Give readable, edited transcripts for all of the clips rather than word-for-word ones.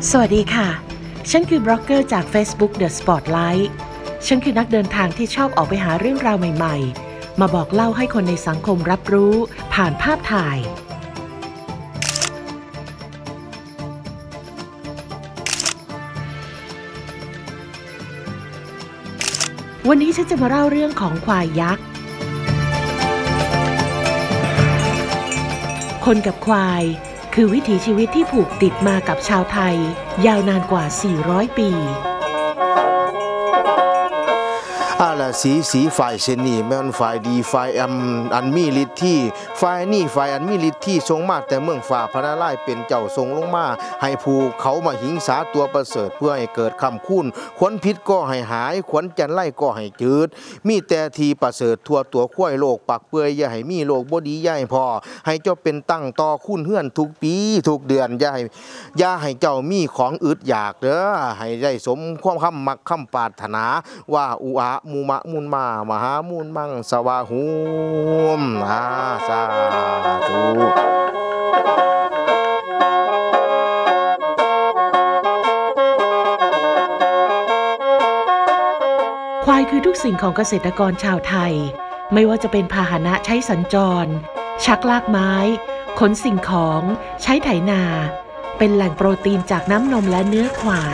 สวัสดีค่ะฉันคือบล็อกเกอร์จาก Facebook The Spotlight ฉันคือนักเดินทางที่ชอบออกไปหาเรื่องราวใหม่ๆมาบอกเล่าให้คนในสังคมรับรู้ผ่านภาพถ่ายวันนี้ฉันจะมาเล่าเรื่องของควายยักษ์คนกับควายคือวิถีชีวิตที่ผูกติดมากับชาวไทยยาวนานกว่า400ปีละสีฝ่ายเซนนี่แม่นฝ่ายดีฝ่ายอันมีฤทธิ์ที่ฝ่ายนี่ฝ่ายอันมีฤทธิ์ที่ทรงมาแต่เมืองฝ่าพระนารายณ์เป็นเจ้าทรงลงมาให้ภูเขามาหิงสาตัวประเสริฐเพื่อให้เกิดคำคุ้นขวัญพิษก็ให้หายขวัญจันไล่ก็ให้จืดมีแต่ทีประเสริฐทั่วตัวข้วยโลกปักเปื่อยอย่าให้มีโลกบ่ดีอย่าให้พอให้เจ้าเป็นตั้งต่อคุ้นเฮือนทุกปีทุกเดือนอย่าให้เจ้ามีของอึดอยากเด้อให้ได้สมความคำมักคำปรารถนาว่าอุอามูมะมุนมามหามูลมังสวาหุมสาธุควายคือทุกสิ่งของเกษตรกรชาวไทยไม่ว่าจะเป็นพาหนะใช้สัญจรชักลากไม้ขนสิ่งของใช้ไถนาเป็นแหล่งโปรตีนจากน้ำนมและเนื้อควาย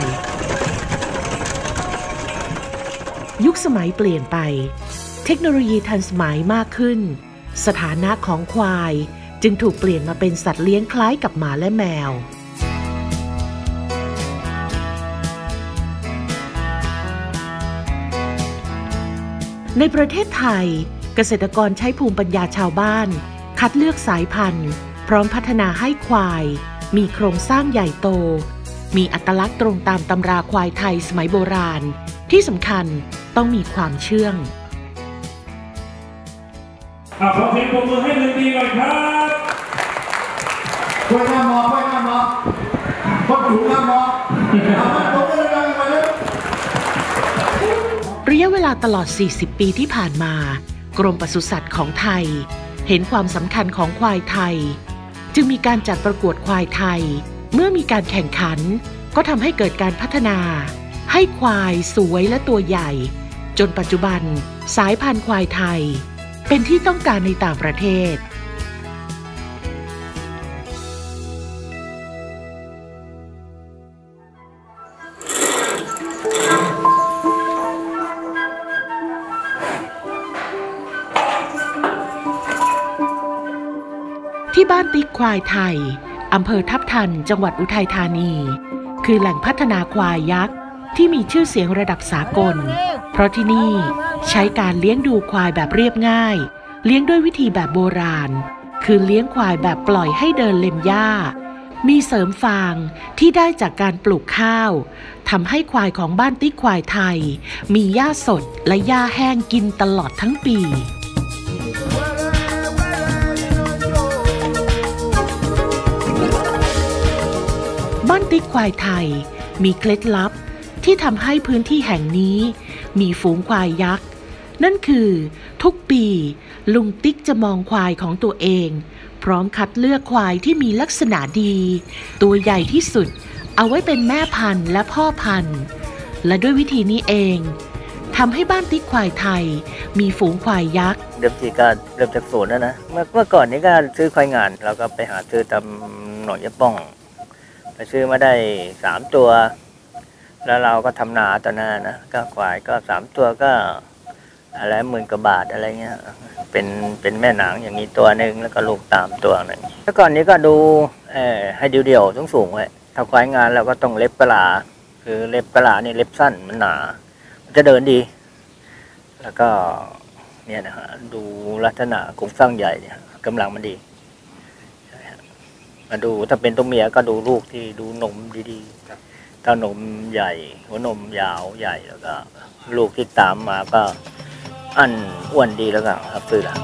ยุคสมัยเปลี่ยนไปเทคโนโลยีทันสมัยมากขึ้นสถานะของควายจึงถูกเปลี่ยนมาเป็นสัตว์เลี้ยงคล้ายกับหมาและแมวในประเทศไทยเกษตรกรใช้ภูมิปัญญาชาวบ้านคัดเลือกสายพันธุ์พร้อมพัฒนาให้ควายมีโครงสร้างใหญ่โตมีอัตลักษณ์ตรงตามตำราควายไทยสมัยโบราณที่สำคัญต้องมีความเชื่องขอเสียงปรบมือให้เลยดีก่อนครับช่วยหน้ามอคนถูกหน้ามอระยะเวลาตลอด40ปีที่ผ่านมากรมปศุสัตว์ของไทยเห็นความสำคัญของควายไทยจึงมีการจัดประกวดควายไทยเมื่อมีการแข่งขันก็ทำให้เกิดการพัฒนาให้ควายสวยและตัวใหญ่จนปัจจุบันสายพันธุ์ควายไทยเป็นที่ต้องการในต่างประเทศที่บ้านติ๊กควายไทยอำเภอทับทันจังหวัดอุทัยธานีคือแหล่งพัฒนาควายยักษ์ที่มีชื่อเสียงระดับสากลเพราะที่นี่ใช้การเลี้ยงดูควายแบบเรียบง่ายเลี้ยงด้วยวิธีแบบโบราณคือเลี้ยงควายแบบปล่อยให้เดินเล็มหญ้ามีเสริมฟางที่ได้จากการปลูกข้าวทำให้ควายของบ้านติ๊กควายไทยมีหญ้าสดและหญ้าแห้งกินตลอดทั้งปีบ้านติ๊กควายไทยมีเคล็ดลับที่ทำให้พื้นที่แห่งนี้มีฝูงควายยักษ์นั่นคือทุกปีลุงติ๊กจะมองควายของตัวเองพร้อมคัดเลือกควายที่มีลักษณะดีตัวใหญ่ที่สุดเอาไว้เป็นแม่พันธุ์และพ่อพันธุ์และด้วยวิธีนี้เองทำให้บ้านติ๊กควายไทยมีฝูงควายยักษ์เดิมทีก็เริ่มจากศูนย์นะเมื่อก่อนนี้ก็ซื้อควายงานเราก็ไปหาซื้อตามหน่อยยะป้องไปซื้อมาได้3ตัวแล้วเราก็ทำนาตอนนั้นนะก็ควายก็3ตัวก็อะไร10,000 กว่าบาทอะไรเงี้ยเป็นแม่หนังอย่างนี้ตัวหนึ่งแล้วก็ลูกตามตัวหนึ่งแล้วก่อนนี้ก็ดูให้เดี่ยวๆสูงๆไว้ถ้าควายงานเราก็ต้องเล็บกะลาคือเล็บกะลานี่เล็บสั้นมันหนามันจะเดินดีแล้วก็เนี่ยนะฮะดูลักษณะโครงสร้างใหญ่เนี่ยกำลังมันดีมาดูถ้าเป็นตัวเมียก็ดูลูกที่ดูนมดีๆถ้านมใหญ่หัวนมยาวใหญ่แล้วก็ลูกที่ตามมาก็อันอ้วนดีแล้วก็ครับซื้อละ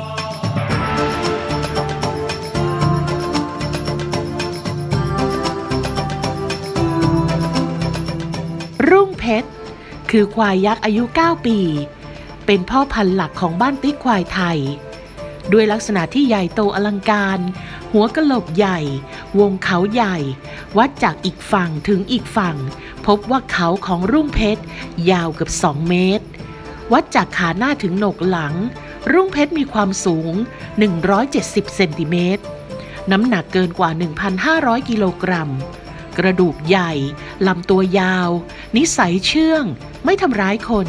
รุ่งเพชรคือควายยักษ์อายุ9 ปีเป็นพ่อพันธุ์หลักของบ้านติ๊กควายไทยด้วยลักษณะที่ใหญ่โตอลังการ หัวกะโหลกใหญ่ วงเขาใหญ่ วัดจากอีกฝั่งถึงอีกฝั่งพบว่าเขาของรุ่งเพชรยาวเกือบ2 เมตร วัดจากขาหน้าถึงโหนกหลังรุ่งเพชรมีความสูง170 เซนติเมตรน้ำหนักเกินกว่า 1,500 กิโลกรัมกระดูกใหญ่ลำตัวยาวนิสัยเชื่องไม่ทำร้ายคน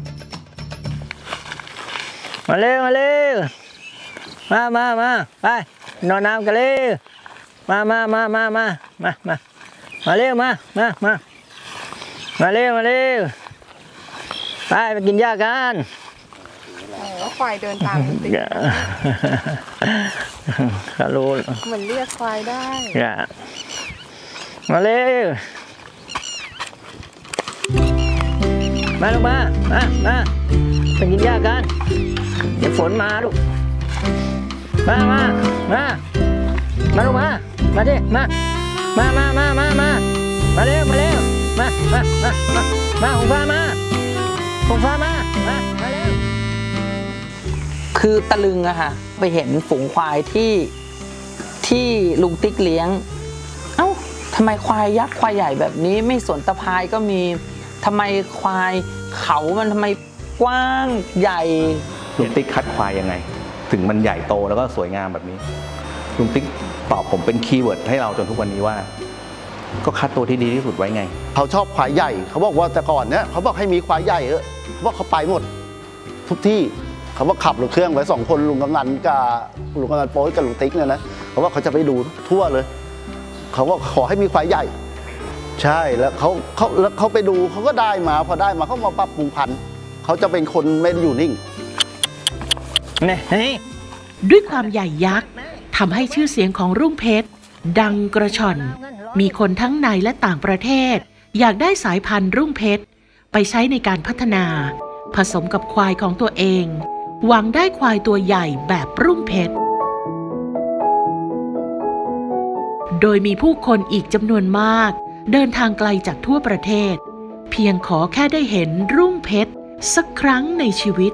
มาเร็วมาเร็วมาไปนอนน้ำกันเร็วมาเร็วมาเร็วไปกินหญ้ากันควายเดินตามติดเขารู้เหมือนเรียกควายได้มาเร็วมาลงมาไปกินหญ้ากันเดี๋ยวฝนมาลูกมาลงมาดิมาเร็วหงฟ้ามาเร็วคือตะลึงอะค่ะไปเห็นฝูงควายที่ลุงติ๊กเลี้ยงเอ้าทำไมควายยักษ์ควายใหญ่แบบนี้ไม่สนตะพายก็มีทำไมควายเขามันทำไมกว้างใหญ่ลุงติ๊กคัดควายยังไงถึงมันใหญ่โตแล้วก็สวยงามแบบนี้ลุงติ๊กตอบผมเป็นคีย์เวิร์ดให้เราจนทุกวันนี้ว่าก็คัดตัวที่ดีที่สุดไว้ไงเขาชอบควายใหญ่เขาบอกว่าแต่ก่อนเนี้ยเขาบอกให้มีควายใหญ่เขาบอกเขาไปหมดทุกที่เขาบอกขับรถเครื่องไว้2 คนลุงกำนันโป๊ยกับลุงติ๊กเนี่ยนะเขาว่าเขาจะไปดูทั่วเลยเขาก็ขอให้มีควายใหญ่ใช่แล้วเขาไปดูเขาก็ได้มาพอได้มาเขามาปรับปรุงพันธุ์เขาจะเป็นคนไม่ได้อยู่นิ่งด้วยความใหญ่ยักษ์ทำให้ชื่อเสียงของรุ่งเพชรดังกระชอนมีคนทั้งในและต่างประเทศอยากได้สายพันธุ์รุ่งเพชรไปใช้ในการพัฒนาผสมกับควายของตัวเองหวังได้ควายตัวใหญ่แบบรุ่งเพชรโดยมีผู้คนอีกจำนวนมากเดินทางไกลจากทั่วประเทศเพียงขอแค่ได้เห็นรุ่งเพชรสักครั้งในชีวิต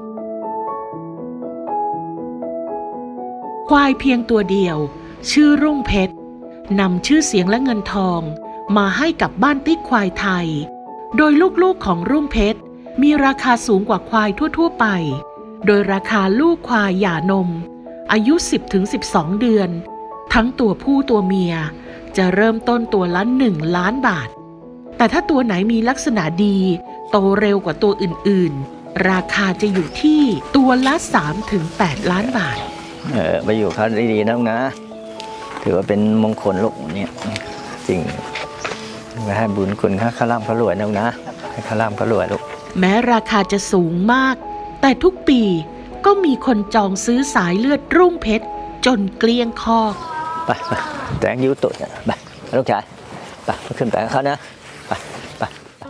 ควายเพียงตัวเดียวชื่อรุ่งเพชรนำชื่อเสียงและเงินทองมาให้กับบ้านติ๊กควายไทยโดยลูกๆของรุ่งเพชรมีราคาสูงกว่าควายทั่วๆไปโดยราคาลูกควายหย่านมอายุ 10-12 เดือนทั้งตัวผู้ตัวเมียจะเริ่มต้นตัวละ1 ล้านบาทแต่ถ้าตัวไหนมีลักษณะดีโตเร็วกว่าตัวอื่นๆราคาจะอยู่ที่ตัวละ 3-8 ล้านบาทไปอยู่เขาดีๆนะนะถือว่าเป็นมงคลลูกเนี่ยจริงไม่ให้บุญคุณข้าร่ำเขารวยนะให้ข้าร่ำเขารวยลูกแม้ราคาจะสูงมากแต่ทุกปีก็มีคนจองซื้อสายเลือดรุ่งเพชรจนเกลี้ยงคอกไปแต่งยิ้วตุ่นไปลูกชายไปขึ้นไปกับเขานะไป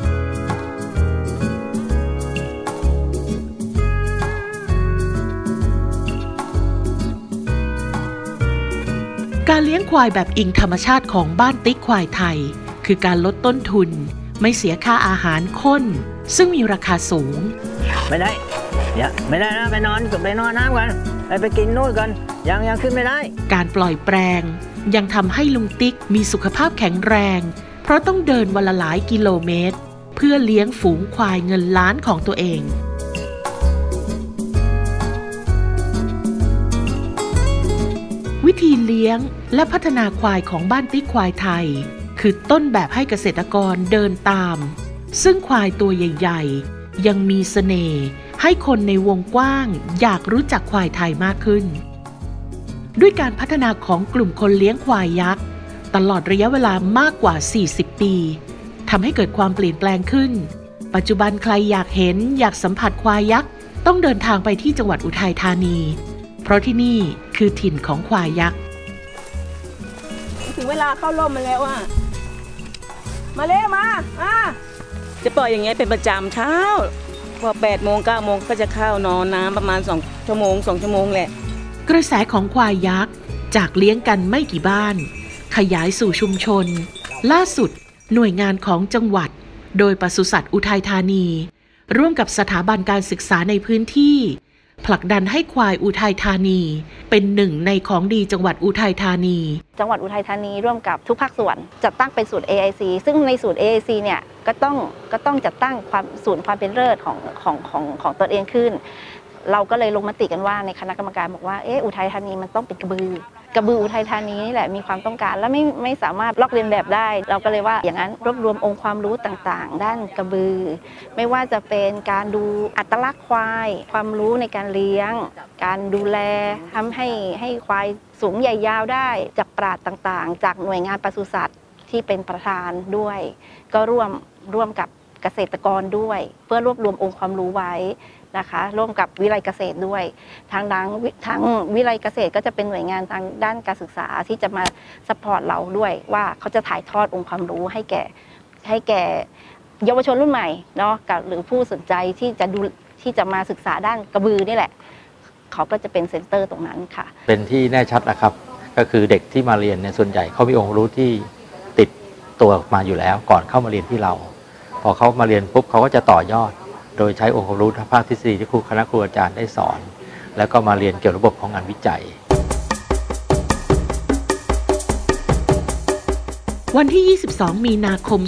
การเลี้ยงควายแบบอิงธรรมชาติของบ้านติ๊กควายไทยคือการลดต้นทุนไม่เสียค่าอาหารข้นซึ่งมีราคาสูงไม่ได้ไม่ได้นะไปนอนน้ำกันไปกินนู่นกันยังขึ้นไม่ได้การปล่อยแปลงยังทำให้ลุงติ๊กมีสุขภาพแข็งแรงเพราะต้องเดินวันละหลายกิโลเมตรเพื่อเลี้ยงฝูงควายเงินล้านของตัวเองวิธีเลี้ยงและพัฒนาควายของบ้านติ๊กควายไทยคือต้นแบบให้เกษตรกรเดินตามซึ่งควายตัวใหญ่ๆยังมีเสน่ห์ให้คนในวงกว้างอยากรู้จักควายไทยมากขึ้นด้วยการพัฒนาของกลุ่มคนเลี้ยงควายยักษ์ตลอดระยะเวลามากกว่า40 ปีทำให้เกิดความเปลี่ยนแปลงขึ้นปัจจุบันใครอยากเห็นอยากสัมผัสควายยักษ์ต้องเดินทางไปที่จังหวัดอุทัยธานีเพราะที่นี่คือถิ่นของควายยักษ์ถึงเวลาเข้าร่มมาแล้วอ่ะมาเร็วมาจะปล่อยอย่างเงี้ยเป็นประจำเช้าพอ8 โมง 9 โมงก็จะเข้านอนน้ำประมาณ2 ชั่วโมงแหละกระแสของควายยักษ์จากเลี้ยงกันไม่กี่บ้านขยายสู่ชุมชนล่าสุดหน่วยงานของจังหวัดโดยปศุสัตว์อุทัยธานีร่วมกับสถาบันการศึกษาในพื้นที่ผลักดันให้ควายอุทัยธานีเป็นหนึ่งในของดีจังหวัดอุทัยธานีจังหวัดอุทัยธานีร่วมกับทุกภาคส่วนจัดตั้งเป็นศูนย์ AIC ซึ่งในศูนย์ AIC เนี่ยก็ต้องจัดตั้งศูนย์ความเป็นเลิศของตนเองขึ้นเราก็เลยลงมติกันว่าในคณะกรรมการบอกว่าอุทัยธานีมันต้องเป็นกระบืออุทัยธานีนี่แหละมีความต้องการและไม่สามารถลอกเลียนแบบได้เราก็เลยว่าอย่างนั้นรวบรวมองค์ความรู้ต่างๆด้านกระบือไม่ว่าจะเป็นการดูอัตลักษณ์ควายความรู้ในการเลี้ยงการดูแลทำให้ควายสูงใหญ่ยาวได้จากปราชญ์ต่างๆจากหน่วยงานปศุสัตว์ที่เป็นประธานด้วยก็ร่วมกับเกษตรกรด้วยเพื่อรวบรวมองค์ความรู้ไว้นะคะร่วมกับวิไลเกษตรด้วยทางวิไลเกษตรก็จะเป็นหน่วยงานทางด้านการศึกษาที่จะมาซัพพอร์ตเราด้วยว่าเขาจะถ่ายทอดองค์ความรู้ให้แก่เยาวชนรุ่นใหม่เนาะหรือผู้สนใจที่จะมาศึกษาด้านกระบือนี่แหละเขาก็จะเป็นเซ็นเตอร์ตรงนั้นค่ะเป็นที่แน่ชัดนะครับก็คือเด็กที่มาเรียนเนี่ยส่วนใหญ่เขามีองค์รู้ที่ติดตัวมาอยู่แล้วก่อนเข้ามาเรียนที่เราพอเขามาเรียนปุ๊บเขาก็จะต่อยอดโดยใช้องค์ความรู้ทางภาคทฤษฎีที่คณะครูอาจารย์ได้สอนแล้วก็มาเรียนเกี่ยวกับระบบของงานวิจัยวันที่ 22 มีนาคม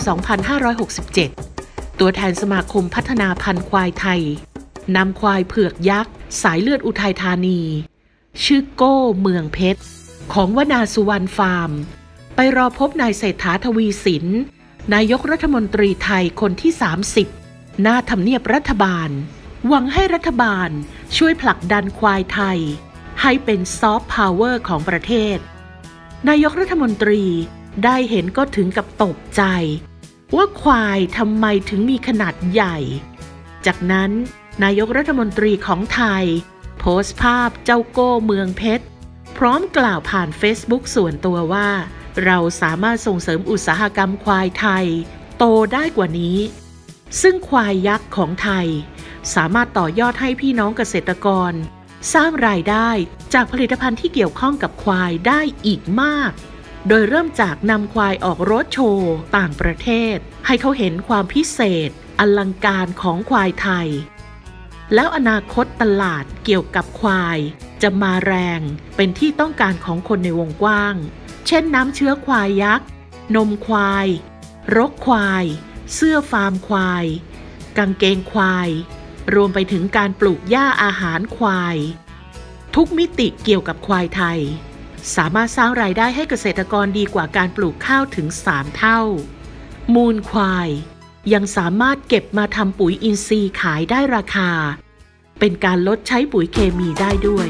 2567 ตัวแทนสมาคมพัฒนาพันธุ์ควายไทยนำควายเผือกยักษ์สายเลือดอุทัยธานีชื่อโก้เมืองเพชรของวนาสุวรรณฟาร์มไปรอพบนายเศรษฐาทวีสินนายกรัฐมนตรีไทยคนที่ 30หน้าทำเนียบรัฐบาลหวังให้รัฐบาลช่วยผลักดันควายไทยให้เป็นซอฟต์พาวเวอร์ของประเทศนายกรัฐมนตรีได้เห็นก็ถึงกับตกใจว่าควายทำไมถึงมีขนาดใหญ่จากนั้นนายกรัฐมนตรีของไทยโพสต์ภาพเจ้าโก้เมืองเพชรพร้อมกล่าวผ่าน Facebook ส่วนตัวว่าเราสามารถส่งเสริมอุตสาหกรรมควายไทยโตได้กว่านี้ซึ่งควายยักษ์ของไทยสามารถต่อยอดให้พี่น้องเกษตรกรสร้างรายได้จากผลิตภัณฑ์ที่เกี่ยวข้องกับควายได้อีกมากโดยเริ่มจากนำควายออกโรดโชว์ต่างประเทศให้เขาเห็นความพิเศษอลังการของควายไทยแล้วอนาคตตลาดเกี่ยวกับควายจะมาแรงเป็นที่ต้องการของคนในวงกว้างเช่นน้ำเชื้อควายยักษ์นมควายรกควายเสื้อฟาร์มควายกางเกงควายรวมไปถึงการปลูกหญ้าอาหารควายทุกมิติเกี่ยวกับควายไทยสามารถสร้างรายได้ให้เกษตรกรดีกว่าการปลูกข้าวถึง3 เท่ามูลควายยังสามารถเก็บมาทำปุ๋ยอินทรีย์ขายได้ราคาเป็นการลดใช้ปุ๋ยเคมีได้ด้วย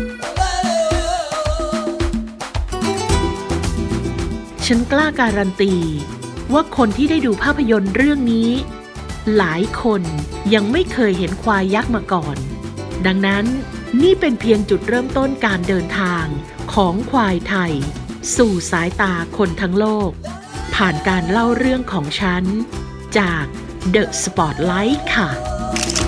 ฉันกล้าการันตีว่าคนที่ได้ดูภาพยนตร์เรื่องนี้หลายคนยังไม่เคยเห็นควายยักษ์มาก่อนดังนั้นนี่เป็นเพียงจุดเริ่มต้นการเดินทางของควายไทยสู่สายตาคนทั้งโลกผ่านการเล่าเรื่องของฉันจาก The Spotlight ค่ะ